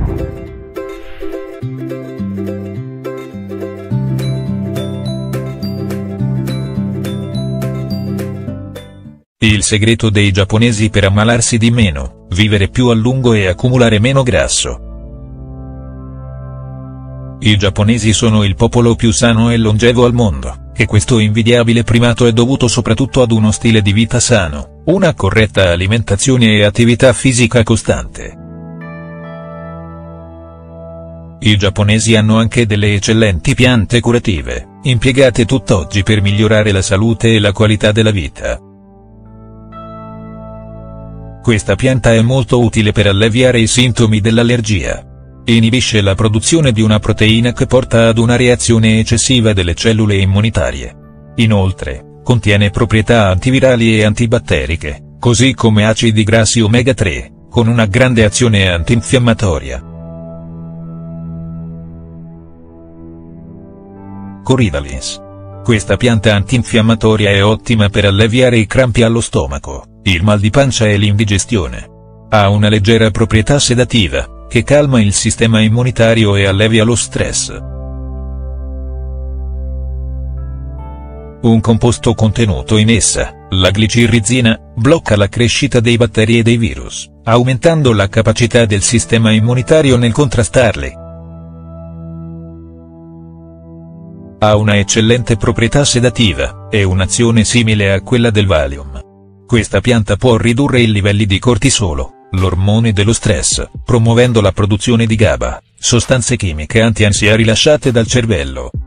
Il segreto dei giapponesi per ammalarsi di meno, vivere più a lungo e accumulare meno grasso. I giapponesi sono il popolo più sano e longevo al mondo, e questo invidiabile primato è dovuto soprattutto ad uno stile di vita sano, una corretta alimentazione e attività fisica costante. I giapponesi hanno anche delle eccellenti piante curative, impiegate tutt'oggi per migliorare la salute e la qualità della vita. Questa pianta è molto utile per alleviare i sintomi dell'allergia. Inibisce la produzione di una proteina che porta ad una reazione eccessiva delle cellule immunitarie. Inoltre, contiene proprietà antivirali e antibatteriche, così come acidi grassi omega 3, con una grande azione antinfiammatoria. Corydalis. Questa pianta antinfiammatoria è ottima per alleviare i crampi allo stomaco, il mal di pancia e l'indigestione. Ha una leggera proprietà sedativa, che calma il sistema immunitario e allevia lo stress. Un composto contenuto in essa, la glicirrizina, blocca la crescita dei batteri e dei virus, aumentando la capacità del sistema immunitario nel contrastarli. Ha una eccellente proprietà sedativa, e un'azione simile a quella del Valium. Questa pianta può ridurre i livelli di cortisolo, l'ormone dello stress, promuovendo la produzione di GABA, sostanze chimiche anti-ansia rilasciate dal cervello.